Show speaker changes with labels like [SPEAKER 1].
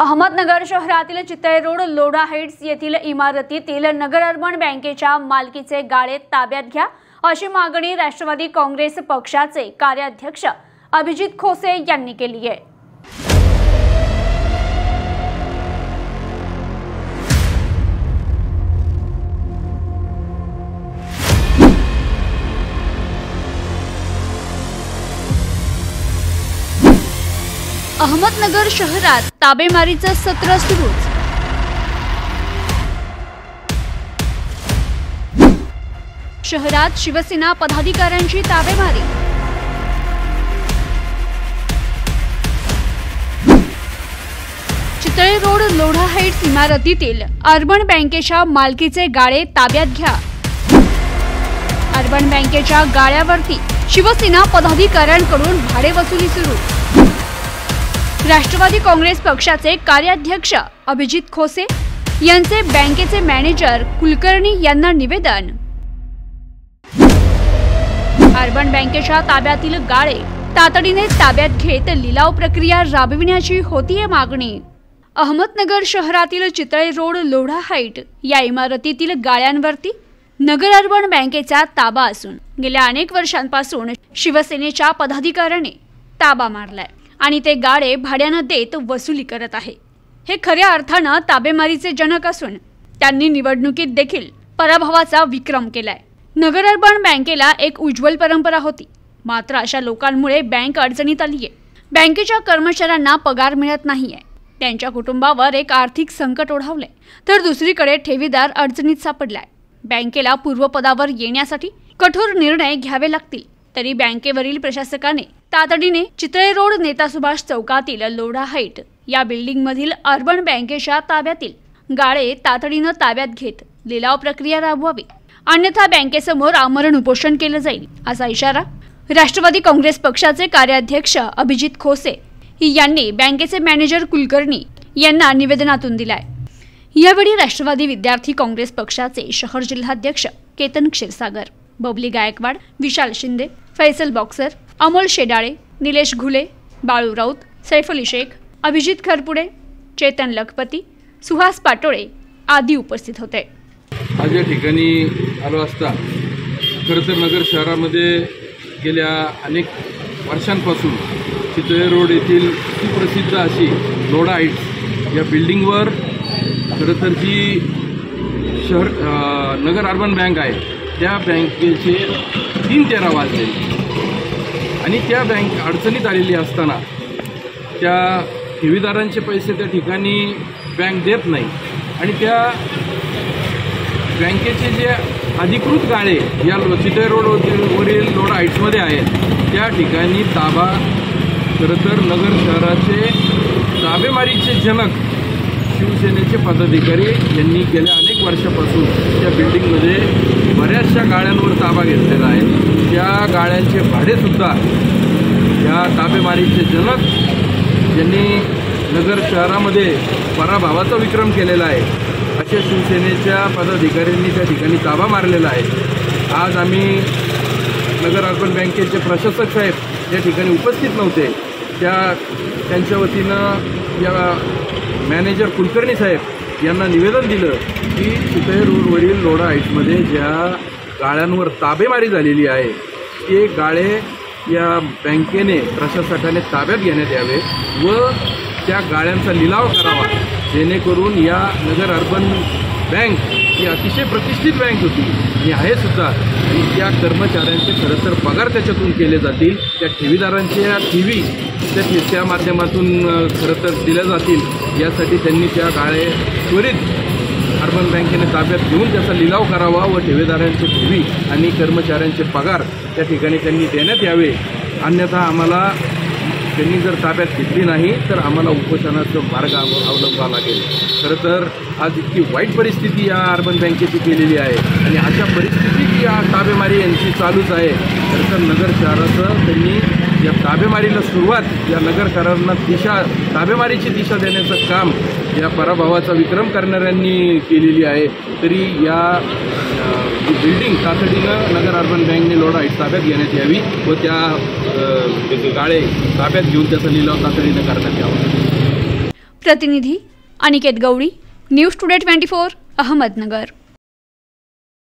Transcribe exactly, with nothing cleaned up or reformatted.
[SPEAKER 1] अहमदनगर शहरातील Chitale road Lodha Heights येथील इमारतीतील नगर अर्बन बँकेच्या मालकीचे गाळे ताब्यात घ्या अशी मागणी राष्ट्रवादी काँग्रेस पक्षाचे कार्याध्यक्ष अभिजित खोसे यांनी केली आहे। अहमदनगर शहरात ताबेमारीचं सत्र सुरूच। शहरात शिवसेना पदाधिकाऱ्यांची ताबेमारी। चितळे रोड लोढा हाइट्स इमारतीतील अर्बन बँकेच्या मालकीचे गाळे ताब्यात घ्या। अर्बन बँकेच्या गाळ्यावरती शिवसेना पदाधिकाऱ्यांकडून भाडे वसुली सुरू। राष्ट्रवादी काँग्रेस पक्षाचे कार्याध्यक्ष अभिजित खोसे यांचे बँकेचे मॅनेजर कुलकर्णी यांना निवेदन। अर्बन बँकेच्या ताब्यातील गाळे तातडीने ताब्यात घेत लिलाव प्रक्रिया राबविण्याची होतीये मागणी। अहमदनगर शहरातील चितळे रोड लोढा हाइट या इमारतीतील गाळ्यांवरती नगर अर्बन बँकेचा ताबा असून गेल्या अनेक वर्षांपासून शिवसेनेच्या पदाधिकाऱ्यांनी ताबा मारलाय आणि ते गाळे भाड्याने देत वसुली करत आहे। हे खऱ्या अर्थाने ताबेमारीचे जनक असून त्यांनी निवडणुकीत देखील पराभवाचा विक्रम केलाय। नगर अर्बन बँकेला एक उज्ज्वल परंपरा होती, मात्र अशा लोकांमुळे बँक अडचणीत आली आहे। बँकेच्या कर्मचाऱ्यांना पगार मिळत नाहीये, त्यांच्या कुटुंबावर एक आर्थिक संकट ओढावले, तर दुसरीकडे ठेवीदार अडचणीत सापडलाय। बँकेला पूर्वपदावर येण्यासाठी कठोर निर्णय घ्यावे लागतील, तरी बँकेवरील प्रशासकाने तातडीने चितळे रोड नेता सुभाष चौकातील लोढा हाइट या बिल्डिंग मधील अर्बन बँकेच्या ताब्यातील गाळे तातडीने ताब्यात घेत लिलाव प्रक्रिया राबवावी, अन्यथा बँकेसमोर आमरण उपोषण केले जाईल असा इशारा राष्ट्रवादी काँग्रेस पक्षाचे कार्याध्यक्ष अभिजित खोसे यांनी बँकेचे मॅनेजर कुलकर्णी यांना निवेदनातून दिलाय। यावेळी राष्ट्रवादी विद्यार्थी काँग्रेस पक्षाचे शहर जिल्हाध्यक्ष केतन क्षीरसागर, बबली गायकवाड, विशाल शिंदे, फैसल बॉक्सर, अमोल शेडाळे, निलेश घुले, बाळू राऊत, सैफ अली शेख, अभिजित खरपुडे, चेतन लखपती, सुहास पाटोळे आदी उपस्थित होते।
[SPEAKER 2] आज या ठिकाणी आलो असता खरं तर नगर शहरामध्ये गेल्या अनेक वर्षांपासून चितळे रोड येथील सुप्रसिद्ध अशी लोढा हाइट्स या बिल्डिंगवर खरं तर जी शहर नगर अर्बन बँक आहे त्या बँकेचे तीन तेरा वाजले आणि त्या बँक अडचणीत आलेली असताना त्या ठेवीदारांचे पैसे त्या ठिकाणी बँक देत नाही आणि त्या बँकेचे जे अधिकृत गाळे या चितळे रोडवरील लोढा हाइट्समध्ये आहेत त्या ठिकाणी ताबा खरं तर नगर शहराचे ताबेमारीचे जनक शिवसेनेचे पदाधिकारी यांनी गेल्या अनेक वर्षापासून त्या बिल्डिंगमध्ये बऱ्याचशा गाळ्यांवर ताबा घेतलेला आहे। त्या गाळ्यांचे भाडेसुद्धा या ताबेमारीचे जनक यांनी नगर शहरामध्ये पराभवाचा विक्रम केलेला आहे अशा शिवसेनेच्या पदाधिकाऱ्यांनी त्या ठिकाणी ताबा मारलेला आहे। आज आम्ही नगर अर्बन बँकेचे प्रशासक साहेब या ठिकाणी उपस्थित नव्हते, त्या त्यांच्या वतीनं या मॅनेजर कुलकर्णी साहेब यांना निवेदन दिलं की चितळे रोडवरील लोढा हाइट्समध्ये ज्या गाळ्यांवर ताबेमारी झालेली आहे ते गाळे या बँकेने प्रशासकाने ताब्यात घेण्यात यावे व त्या गाळ्यांचा लिलाव करावा, जेणेकरून या नगर अर्बन बँक ही अतिशय प्रतिष्ठित बँक होती आणि आहे सुद्धा, आणि त्या कर्मचाऱ्यांचे खरं तर पगार त्याच्यातून केले जातील, त्या ठेवीदारांच्या ठेवी त्या त्या माध्यमातून खरं तर दिल्या जातील, यासाठी त्यांनी त्या गाळे त्वरित अर्बन बँकेने ताब्यात घेऊन त्याचा लिलाव करावा व ठेवीदारांचे ठेवी आणि कर्मचाऱ्यांचे पगार त्या ठिकाणी त्यांनी देण्यात यावे, अन्यथा आम्हाला त्यांनी जर ताब्यात घेतली नाही तर आम्हाला उपोषणाचा मार्ग अवलंबावा लागेल। खरं तर आज इतकी वाईट परिस्थिती या अर्बन बँकेची केलेली आहे आणि अशा परिस्थितीत या ताबेमारी यांची चालूच आहे। खरं तर नगर शहराचं त्यांनी या ताबेमारीला सुरुवात या नगरकरांना दिशा ताबेमारीची दिशा देण्याचं काम या पराभवाचा विक्रम करणाऱ्यांनी केलेली आहे। तरी या बिल्डिंग तातडीनं नगर अर्बन बँकने लोढा हाइट्स ताब्यात घेण्यात यावी व त्या गाळे ताब्यात घेऊन त्याचा लिलाव तातडीनं करण्यात यावा।
[SPEAKER 1] प्रतिनिधी Aniket Gawali, news today twenty four, Ahmednagar.